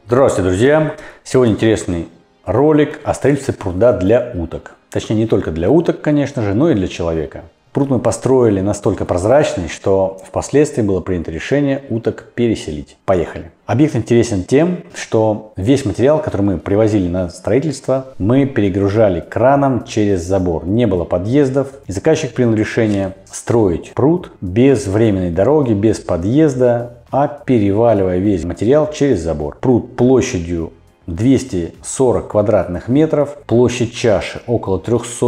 Здравствуйте, друзья! Сегодня интересный ролик о строительстве пруда для уток. Точнее, не только для уток, конечно же, но и для человека. Пруд мы построили настолько прозрачный, что впоследствии было принято решение уток переселить. Поехали! Объект интересен тем, что весь материал, который мы привозили на строительство, мы перегружали краном через забор. Не было подъездов, и заказчик принял решение строить пруд без временной дороги, без подъезда, а переваливая весь материал через забор. Пруд площадью 240 квадратных метров, площадь чаши около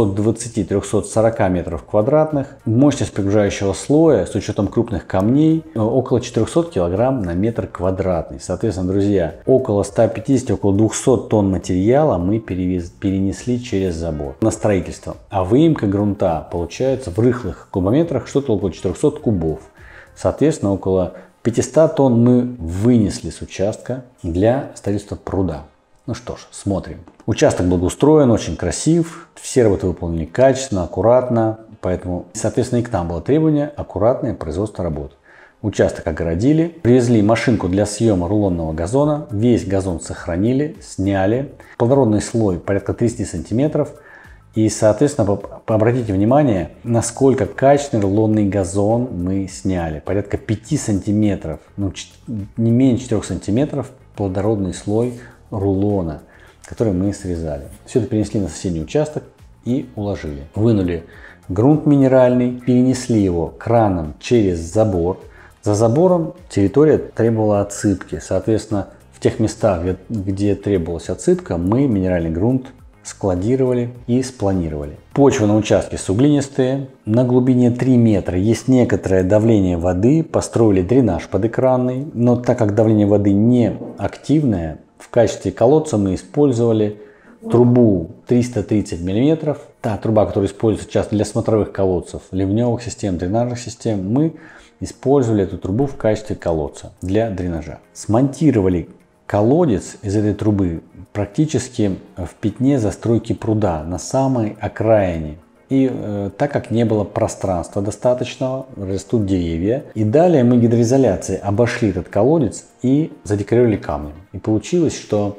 320-340 метров квадратных, мощность погружающего слоя с учетом крупных камней около 400 килограмм на метр квадратный. Соответственно, друзья, около 150, около 200 тонн материала мы перенесли через забор на строительство. А выемка грунта получается в рыхлых кубометрах что-то около 400 кубов. Соответственно, около 500 тонн мы вынесли с участка для строительства пруда. Ну что ж, смотрим. Участок благоустроен, очень красив. Все работы выполнены качественно, аккуратно. Поэтому, соответственно, и к нам было требование аккуратное производство работ. Участок огородили, привезли машинку для съема рулонного газона. Весь газон сохранили, сняли. Плодородный слой порядка 30 сантиметров. И, соответственно, обратите внимание, насколько качественный рулонный газон мы сняли. Порядка 5 сантиметров, ну, не менее 4 сантиметров плодородный слой рулона, который мы срезали. Все это перенесли на соседний участок и уложили. Вынули грунт минеральный, перенесли его краном через забор. За забором территория требовала отсыпки. Соответственно, в тех местах, где требовалась отсыпка, мы минеральный грунт складировали и спланировали. Почва на участке суглинистые, на глубине 3 метра есть некоторое давление воды, построили дренаж подэкранный, но так как давление воды не активное, в качестве колодца мы использовали трубу 330 мм, та труба, которая используется часто для смотровых колодцев, ливневых систем, дренажных систем, мы использовали эту трубу в качестве колодца для дренажа. Смонтировали колодец из этой трубы практически в пятне застройки пруда, на самой окраине. И так как не было пространства достаточного, растут деревья. И далее мы гидроизоляцией обошли этот колодец и задекорировали камнем. И получилось, что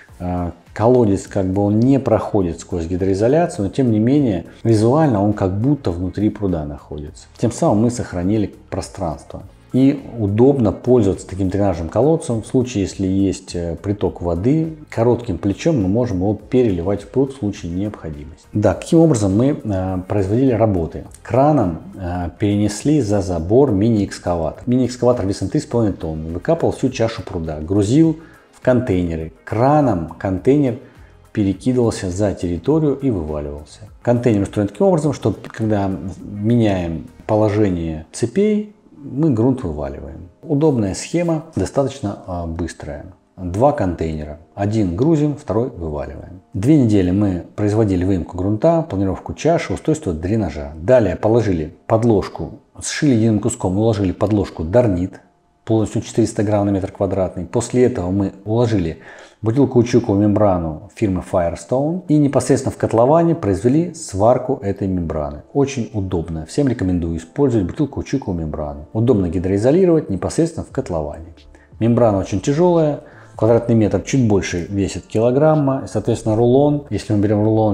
колодец как бы он не проходит сквозь гидроизоляцию, но тем не менее визуально он как будто внутри пруда находится. Тем самым мы сохранили пространство. И удобно пользоваться таким дренажным колодцем в случае, если есть приток воды. Коротким плечом мы можем его переливать в пруд в случае необходимости. Да, каким образом мы производили работы? Краном перенесли за забор мини-экскаватор. Мини-экскаватор весом 3,5 тонны. Выкапывал всю чашу пруда, грузил в контейнеры. Краном контейнер перекидывался за территорию и вываливался. Контейнер устроен таким образом, что когда меняем положение цепей, мы грунт вываливаем. Удобная схема, достаточно быстрая. 2 контейнера. Один грузим, второй вываливаем. 2 недели мы производили выемку грунта, планировку чаши, устройство дренажа. Далее положили подложку, сшили единым куском, уложили подложку Дарнит, полностью 400 грамм на метр квадратный. После этого мы уложили бутылкаучуковую мембрану фирмы Firestone и непосредственно в котловане произвели сварку этой мембраны. Очень удобно. Всем рекомендую использовать бутылкаучуковую мембрану. Удобно гидроизолировать непосредственно в котловане. Мембрана очень тяжелая. Квадратный метр чуть больше весит килограмма. И, соответственно, рулон, если мы берем рулон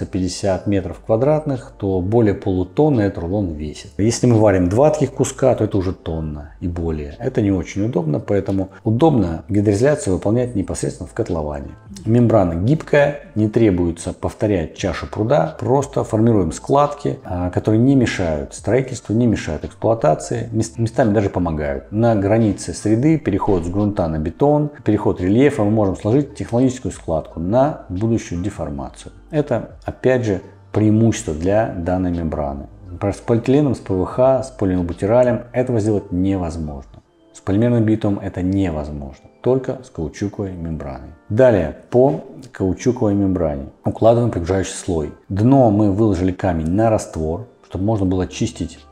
450 метров квадратных, то более полутонны этот рулон весит. Если мы варим 2 таких куска, то это уже тонна и более. Это не очень удобно, поэтому удобно гидроизоляцию выполнять непосредственно в котловане. Мембрана гибкая, не требуется повторять чашу пруда. Просто формируем складки, которые не мешают строительству, не мешают эксплуатации. Местами даже помогают. На границе среды переход с грунта на бетон, переход рельефа мы можем сложить технологическую складку на будущую деформацию. Это опять же преимущество для данной мембраны. С полиэтиленом, с ПВХ, с полиэлбутиралем этого сделать невозможно. С полимерным битумом это невозможно. Только с каучуковой мембраной. Далее по каучуковой мембране укладываем погружающий слой. Дно мы выложили камень на раствор, чтобы можно было чистить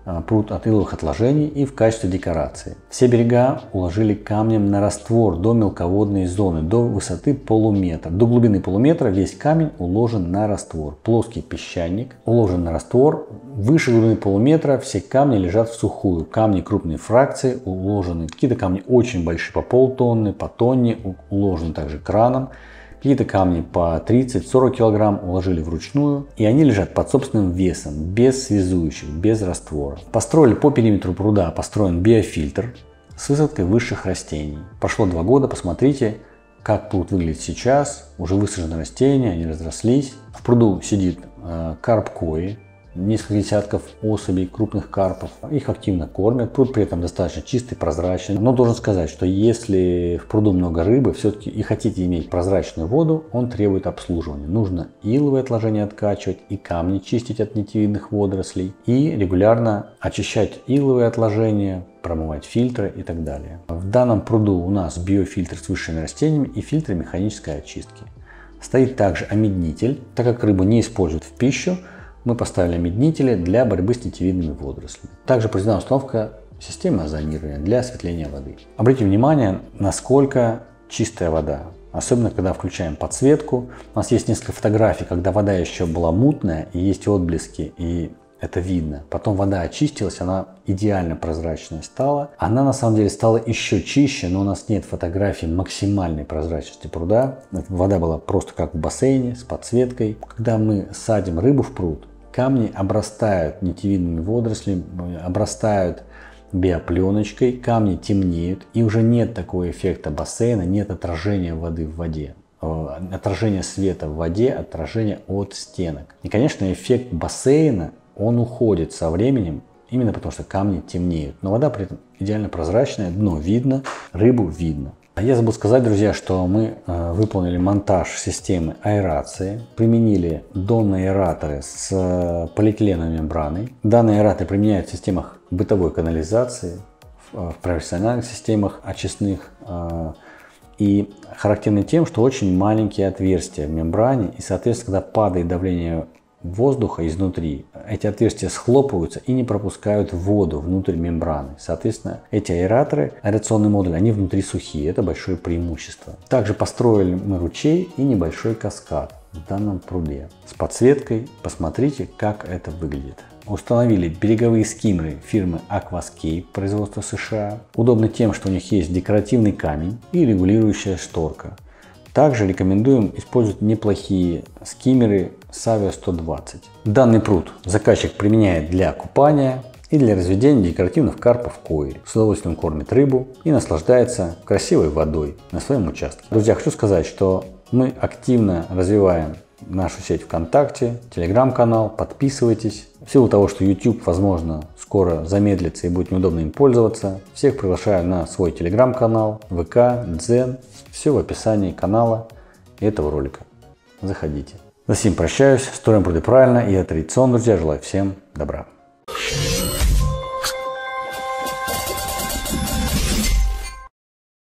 пруд от иловых отложений и в качестве декорации. Все берега уложили камнем на раствор до мелководной зоны, до высоты полуметра. До глубины полуметра весь камень уложен на раствор. Плоский песчаник уложен на раствор. Выше глубины полуметра все камни лежат в сухую. Камни крупной фракции уложены. Какие-то камни очень большие, по полтонны, по тонне, уложены также краном. Какие-то камни по 30-40 кг уложили вручную, и они лежат под собственным весом, без связующих, без раствора. Построили по периметру пруда, построен биофильтр с высадкой высших растений. Прошло 2 года, посмотрите, как пруд выглядит сейчас. Уже высажены растения, они разрослись. В пруду сидит карп кои, несколько десятков особей крупных карпов. Их активно кормят. Пруд при этом достаточно чистый, прозрачный. Но должен сказать, что если в пруду много рыбы, все-таки и хотите иметь прозрачную воду, он требует обслуживания. Нужно иловые отложения откачивать, и камни чистить от нитевидных водорослей, и регулярно очищать иловые отложения, промывать фильтры и так далее. В данном пруду у нас биофильтр с высшими растениями и фильтры механической очистки. Стоит также омеднитель. Так как рыбу не используют в пищу, мы поставили омеднители для борьбы с нитевидными водорослями. Также произведена установка системы озонирования для осветления воды. Обратите внимание, насколько чистая вода. Особенно, когда включаем подсветку. У нас есть несколько фотографий, когда вода еще была мутная, и есть отблески, и это видно. Потом вода очистилась, она идеально прозрачная стала. Она на самом деле стала еще чище, но у нас нет фотографий максимальной прозрачности пруда. Вода была просто как в бассейне с подсветкой. Когда мы садим рыбу в пруд, камни обрастают нитевидными водорослями, обрастают биопленочкой, камни темнеют, и уже нет такого эффекта бассейна, нет отражения воды в воде. Отражение света в воде, отражение от стенок. И, конечно, эффект бассейна, он уходит со временем, именно потому что камни темнеют. Но вода при этом идеально прозрачная, дно видно, рыбу видно. Я забыл сказать, друзья, что мы выполнили монтаж системы аэрации, применили донные аэраторы с полиэтиленовой мембраной. Данные аэраторы применяют в системах бытовой канализации, в профессиональных системах очистных. И характерны тем, что очень маленькие отверстия в мембране, и, соответственно, когда падает давление воздуха изнутри, эти отверстия схлопываются и не пропускают воду внутрь мембраны. Соответственно, эти аэраторы, аэрационные модули, они внутри сухие. Это большое преимущество. Также построили мы ручей и небольшой каскад в данном пруде с подсветкой. Посмотрите, как это выглядит. Установили береговые скиммеры фирмы Aquascape, производства США. Удобны тем, что у них есть декоративный камень и регулирующая шторка. Также рекомендуем использовать неплохие скиммеры Savio 120. Данный пруд заказчик применяет для купания и для разведения декоративных карпов кои. С удовольствием кормит рыбу и наслаждается красивой водой на своем участке. Друзья, хочу сказать, что мы активно развиваем нашу сеть ВКонтакте, Телеграм-канал. Подписывайтесь. В силу того, что YouTube, возможно, скоро замедлится и будет неудобно им пользоваться, всех приглашаю на свой Телеграм-канал, ВК, Дзен. Все в описании канала и этого ролика. Заходите. За сим прощаюсь. Строим пруды правильно и традиционно, друзья. Желаю всем добра.